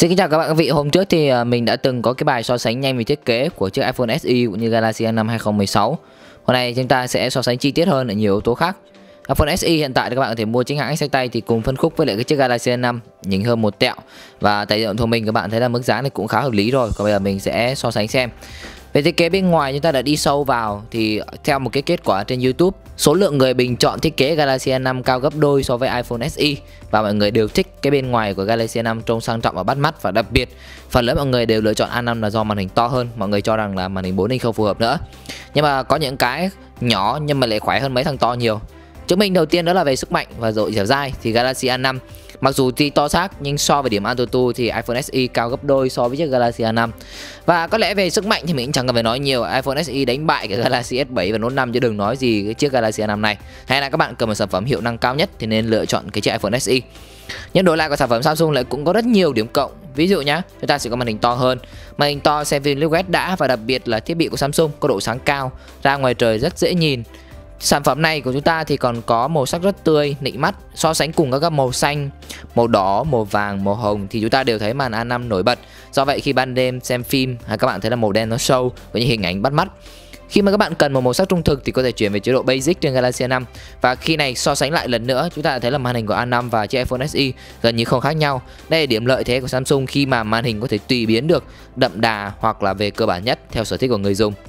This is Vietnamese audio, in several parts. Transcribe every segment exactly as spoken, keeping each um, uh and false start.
Xin kính chào các bạn các vị. Hôm trước thì mình đã từng có cái bài so sánh nhanh về thiết kế của chiếc iPhone ét e cũng như Galaxy A năm hai không một sáu. Hôm nay chúng ta sẽ so sánh chi tiết hơn ở nhiều yếu tố khác. iPhone ét e hiện tại thì các bạn có thể mua chính hãng sách tay thì cùng phân khúc với lại cái chiếc Galaxy A năm nhỉnh hơn một tẹo. Và tại điện thoại thông minh các bạn thấy là mức giá này cũng khá hợp lý rồi. Còn bây giờ mình sẽ so sánh xem. Về thiết kế bên ngoài chúng ta đã đi sâu vào thì theo một cái kết quả trên YouTube, số lượng người bình chọn thiết kế Galaxy A năm cao gấp đôi so với iPhone ét e và mọi người đều thích cái bên ngoài của Galaxy A năm trông sang trọng và bắt mắt, và đặc biệt phần lớn mọi người đều lựa chọn A năm là do màn hình to hơn. Mọi người cho rằng là màn hình bốn inch không phù hợp nữa. Nhưng mà có những cái nhỏ nhưng mà lại khỏe hơn mấy thằng to nhiều. Chứng minh đầu tiên đó là về sức mạnh và độ dẻo dai thì Galaxy A năm mặc dù tuy to xác nhưng so với điểm AnTuTu thì iPhone ét e cao gấp đôi so với chiếc Galaxy A năm. Và có lẽ về sức mạnh thì mình cũng chẳng cần phải nói nhiều, iPhone ét e đánh bại cái Galaxy S bảy và Note năm chứ đừng nói gì cái chiếc Galaxy A năm này. Hay là các bạn cần một sản phẩm hiệu năng cao nhất thì nên lựa chọn cái chiếc iPhone ét e. Nhưng đổi lại của sản phẩm Samsung lại cũng có rất nhiều điểm cộng. Ví dụ nhá, chúng ta sẽ có màn hình to hơn, màn hình to xem phim Full hát đê đã, và đặc biệt là thiết bị của Samsung có độ sáng cao, ra ngoài trời rất dễ nhìn. Sản phẩm này của chúng ta thì còn có màu sắc rất tươi, nịnh mắt. So sánh cùng các màu xanh, màu đỏ, màu vàng, màu hồng thì chúng ta đều thấy màn A năm nổi bật. Do vậy khi ban đêm xem phim, các bạn thấy là màu đen nó show với những hình ảnh bắt mắt. Khi mà các bạn cần một màu sắc trung thực thì có thể chuyển về chế độ Basic trên Galaxy A năm. Và khi này so sánh lại lần nữa, chúng ta thấy là màn hình của A năm và chiếc iPhone ét e gần như không khác nhau. Đây là điểm lợi thế của Samsung khi mà màn hình có thể tùy biến được, đậm đà hoặc là về cơ bản nhất theo sở thích của người dùng.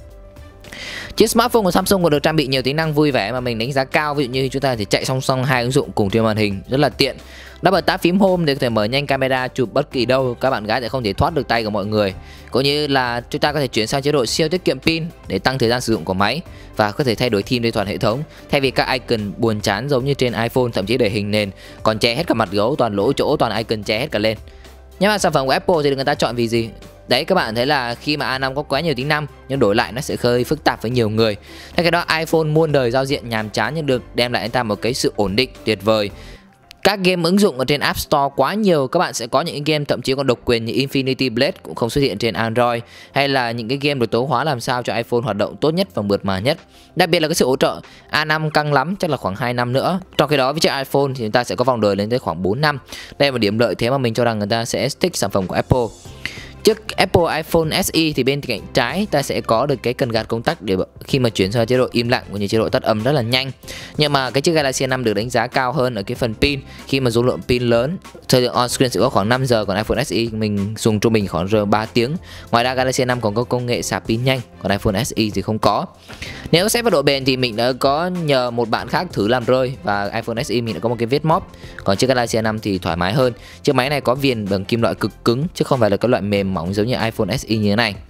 Chiếc smartphone của Samsung còn được trang bị nhiều tính năng vui vẻ mà mình đánh giá cao. Ví dụ như chúng ta thể chạy song song hai ứng dụng cùng trên màn hình rất là tiện. Double tap phím Home để có thể mở nhanh camera chụp bất kỳ đâu, các bạn gái sẽ không thể thoát được tay của mọi người. Cũng như là chúng ta có thể chuyển sang chế độ siêu tiết kiệm pin để tăng thời gian sử dụng của máy, và có thể thay đổi theme trên toàn hệ thống thay vì các icon buồn chán giống như trên iPhone, thậm chí để hình nền còn che hết cả mặt gấu, toàn lỗ chỗ, toàn icon che hết cả lên. Nhưng mà sản phẩm của Apple thì người ta chọn vì gì? Đấy, các bạn thấy là khi mà A năm có quá nhiều tính năng nhưng đổi lại nó sẽ hơi phức tạp với nhiều người. Thế cái đó iPhone muôn đời giao diện nhàm chán nhưng được đem lại cho ta một cái sự ổn định tuyệt vời. Các game ứng dụng ở trên App Store quá nhiều, các bạn sẽ có những game thậm chí còn độc quyền như Infinity Blade cũng không xuất hiện trên Android, hay là những cái game được tối hóa làm sao cho iPhone hoạt động tốt nhất và mượt mà nhất. Đặc biệt là cái sự hỗ trợ A năm căng lắm chắc là khoảng hai năm nữa. Trong khi đó với chiếc iPhone thì chúng ta sẽ có vòng đời lên tới khoảng bốn năm. Đây là một điểm lợi thế mà mình cho rằng người ta sẽ thích sản phẩm của Apple. Chiếc Apple iPhone ét e thì bên cạnh trái ta sẽ có được cái cần gạt công tắc để khi mà chuyển sang chế độ im lặng cũng như chế độ tắt âm rất là nhanh. Nhưng mà cái chiếc Galaxy A năm được đánh giá cao hơn ở cái phần pin, khi mà dung lượng pin lớn, thời lượng on screen sẽ có khoảng năm giờ, còn iPhone ét e mình dùng trung bình khoảng rơi ba tiếng. Ngoài ra Galaxy A năm còn có công nghệ sạc pin nhanh, còn iPhone ét e thì không có. Nếu xét vào độ bền thì mình đã có nhờ một bạn khác thử làm rơi và iPhone ét e mình đã có một cái vết móp, còn chiếc Galaxy A năm thì thoải mái hơn. Chiếc máy này có viền bằng kim loại cực cứng chứ không phải là cái loại mềm mỏng giống như iPhone ét e như thế này.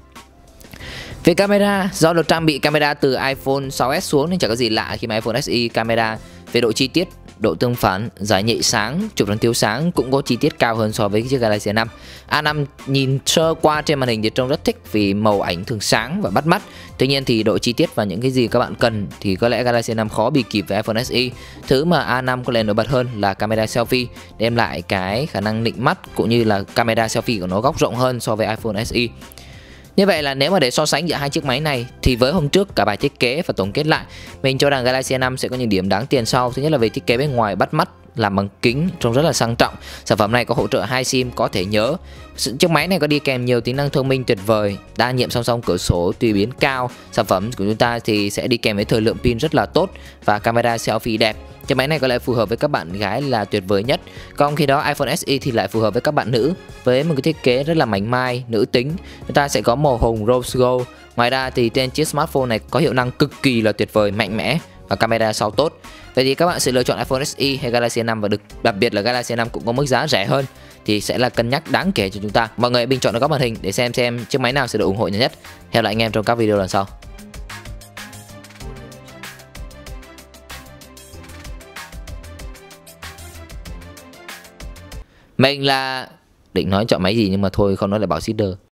Về camera, do được trang bị camera từ iPhone sáu S xuống nên chẳng có gì lạ khi mà iPhone ét e camera về độ chi tiết, độ tương phản, giải nhạy sáng, chụp bằng thiếu sáng cũng có chi tiết cao hơn so với chiếc Galaxy A năm. A năm nhìn sơ qua trên màn hình thì trông rất thích vì màu ảnh thường sáng và bắt mắt. Tuy nhiên thì độ chi tiết và những cái gì các bạn cần thì có lẽ Galaxy A năm khó bị kịp với iPhone ét e. Thứ mà A năm có lẽ nổi bật hơn là camera selfie, đem lại cái khả năng nịnh mắt cũng như là camera selfie của nó góc rộng hơn so với iPhone ét e. Như vậy là nếu mà để so sánh giữa hai chiếc máy này thì với hôm trước cả bài thiết kế và tổng kết lại, mình cho rằng Galaxy A năm sẽ có những điểm đáng tiền sau. Thứ nhất là về thiết kế bên ngoài bắt mắt, làm bằng kính trông rất là sang trọng. Sản phẩm này có hỗ trợ hai sim có thể nhớ. Chiếc máy này có đi kèm nhiều tính năng thông minh tuyệt vời, đa nhiệm song song cửa sổ tùy biến cao. Sản phẩm của chúng ta thì sẽ đi kèm với thời lượng pin rất là tốt và camera selfie đẹp. Chiếc máy này có lẽ phù hợp với các bạn gái là tuyệt vời nhất. Còn khi đó iPhone ét e thì lại phù hợp với các bạn nữ với một cái thiết kế rất là mảnh mai, nữ tính. Chúng ta sẽ có màu hồng Rose Gold. Ngoài ra thì trên chiếc smartphone này có hiệu năng cực kỳ là tuyệt vời, mạnh mẽ và camera sau tốt. Vậy thì các bạn sẽ lựa chọn iPhone ét e hay Galaxy A năm, và được đặc biệt là Galaxy A năm cũng có mức giá rẻ hơn thì sẽ là cân nhắc đáng kể cho chúng ta. Mọi người bình chọn ở góc màn hình để xem xem chiếc máy nào sẽ được ủng hộ nhiều nhất. Hẹn lại anh em trong các video lần sau. Mình là định nói chọn máy gì nhưng mà thôi không nói lại bảo seeder.